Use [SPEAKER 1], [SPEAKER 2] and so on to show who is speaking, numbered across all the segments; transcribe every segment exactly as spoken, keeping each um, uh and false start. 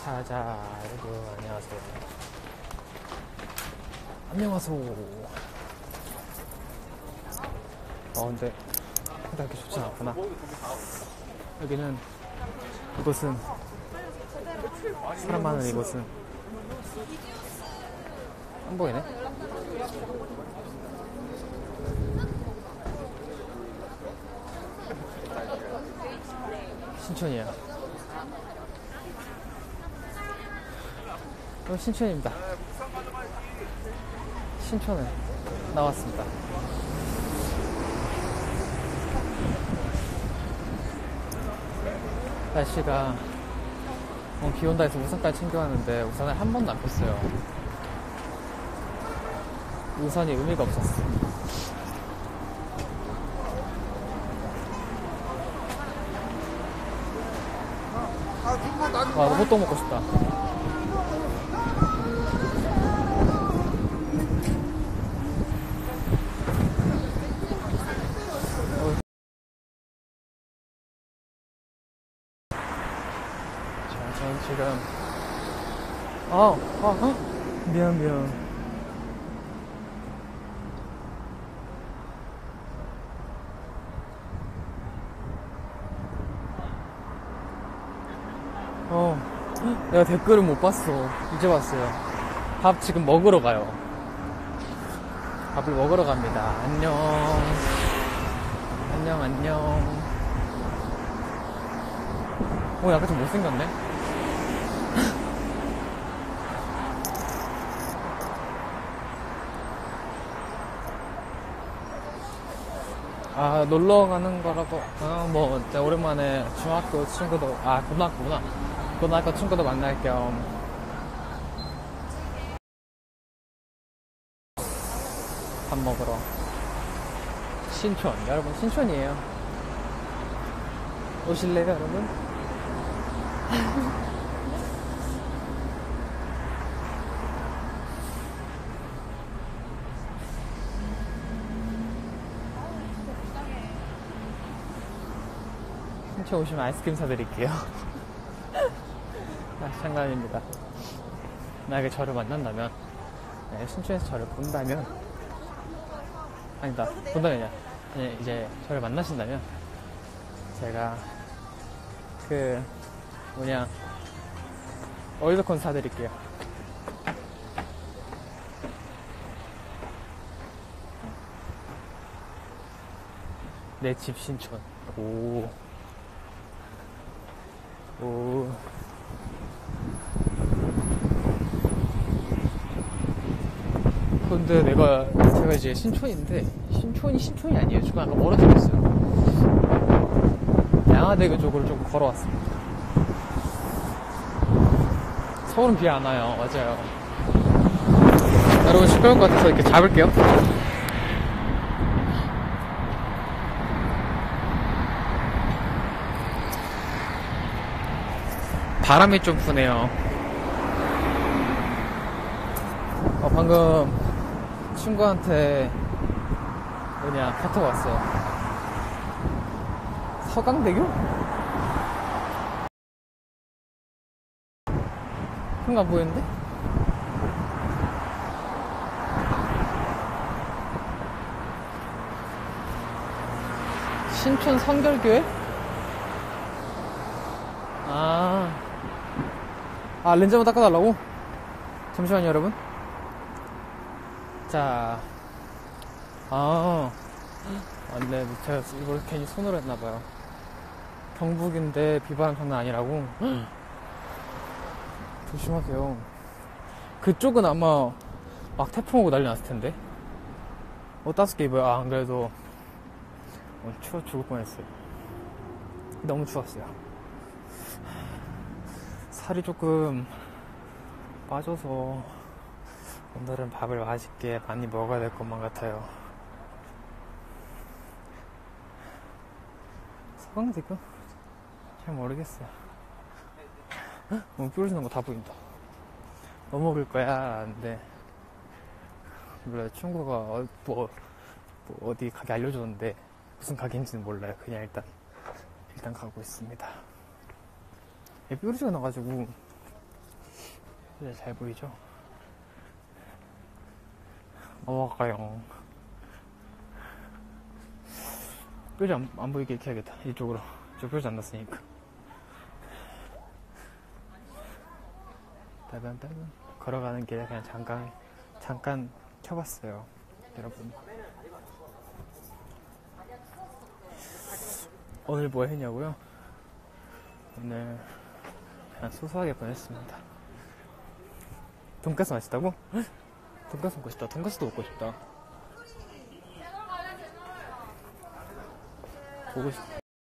[SPEAKER 1] 자자 여러분 안녕하세요. 안녕하세요. 어 근데 해가 그렇게 좋진 않구나. 여기는 이곳은 사람 많은 이곳은 안 보이네. 신촌이에요. 여기 신촌입니다. 신촌에 나왔습니다. 날씨가 어, 비 온다 해서 우산까지 챙겨왔는데 우산을 한 번도 안 폈어요. 우산이 의미가 없었어. 와, 로봇도 먹고 싶다. 자, 저는 지금 아, 아, 어? 미안 미안. 어, 내가 댓글을 못 봤어. 이제 봤어요. 밥 지금 먹으러 가요. 밥을 먹으러 갑니다. 안녕. 안녕, 안녕. 어, 약간 좀 못생겼네? 아, 놀러 가는 거라고. 아, 뭐, 진짜 오랜만에 중학교 친구도, 아, 고등학교구나. 고등학교 친구도 만날 겸. 밥 먹으러. 신촌. 여러분, 신촌이에요. 오실래요, 여러분? 신촌 오시면 아이스크림 사드릴게요. 아, 장난입니다. 만약에 저를 만난다면, 네, 신촌에서 저를 본다면, 아니다, 본다면요. 아니, 이제 저를 만나신다면, 제가, 그, 뭐냐, 오일백콘 사드릴게요. 내 집 신촌. 오. 오. 근데 내가, 제가 이제 신촌인데, 신촌이 신촌이 아니에요. 조금 약간 멀어지고 있어요. 양화대교 쪽으로 좀 걸어왔습니다. 서울은 비 안 와요. 맞아요. 여러분 시끄러울 것 같아서 이렇게 잡을게요. 바람이 좀 부네요. 어, 방금 친구한테 뭐냐 카톡 왔어요. 서강대교? 큰가 보이는데? 신촌 성결교회? 아, 아 렌즈 한번 닦아달라고? 잠시만요 여러분. 자, 아, 안돼, 제가 이걸 괜히 손으로 했나봐요. 경북인데 비바람 장난 아니라고? 조심하세요. 그쪽은 아마 막 태풍 오고 난리 났을 텐데. 어, 따숩게 입어요. 아, 안 그래도 어, 추워 죽을 뻔했어요. 너무 추웠어요. 살이 조금 빠져서 오늘은 밥을 맛있게 많이 먹어야 될 것만 같아요. 서강대교? 잘 모르겠어요. 뭐 뾰루지는 거 다 보인다. 뭐 먹을 거야? 근데 몰라요. 친구가 어, 뭐, 뭐 어디 가게 알려줬는데 무슨 가게인지는 몰라요. 그냥 일단 일단 가고 있습니다. 뾰루지가 나가지고 네, 잘 보이죠? 넘어갈까요? 뾰지 안, 안 보이게 이렇게 해야겠다. 이쪽으로. 저 뾰지 안 났으니까. 따단따단. 걸어가는 길에 그냥 잠깐, 잠깐 켜봤어요. 여러분. 오늘 뭐 했냐고요? 오늘 그냥 소소하게 보냈습니다. 돈가스 맛있다고? 돈가스 먹고 싶다. 돈가스도 먹고 싶다. 보고 싶다.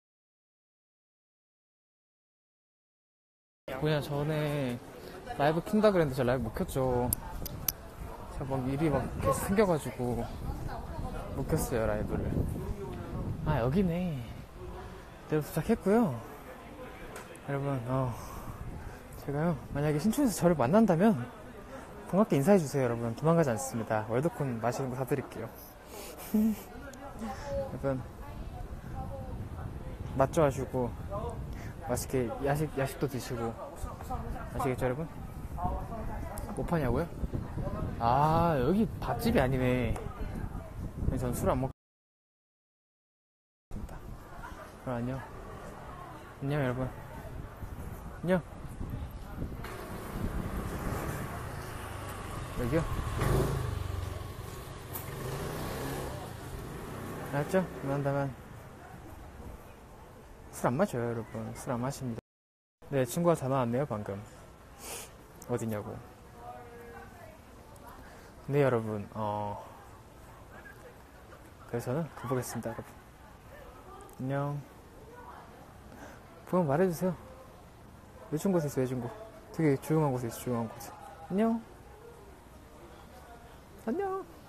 [SPEAKER 1] 그냥 전에 라이브 킨다 그랬는데 저 라이브 못 켰죠. 제가 막 일이 막 계속 생겨가지고 못 켰어요, 라이브를. 아, 여기네. 내가 도착했고요. 여러분, 어, 제가요, 만약에 신촌에서 저를 만난다면 고맙게 인사해주세요, 여러분. 도망가지 않습니다. 월드콘 마시는 거 사드릴게요. 여러분, 맛 좋아하시고, 맛있게 야식, 야식도 드시고, 아시겠죠, 여러분? 뭐 파냐고요? 아, 여기 밥집이 아니네. 전 술 안 먹습니다. 그럼 안녕. 안녕, 여러분. 안녕. 여기요? 알았죠? 그만다만 술 안 마셔요, 여러분. 술 안 마십니다. 네, 친구가 전화 왔네요, 방금. 어디냐고. 네, 여러분. 어. 그래서 저는 가보겠습니다, 여러분. 안녕. 보면 말해주세요. 외진 곳에 있어, 외진 곳. 되게 조용한 곳에 있어, 조용한 곳에. 안녕. 안녕.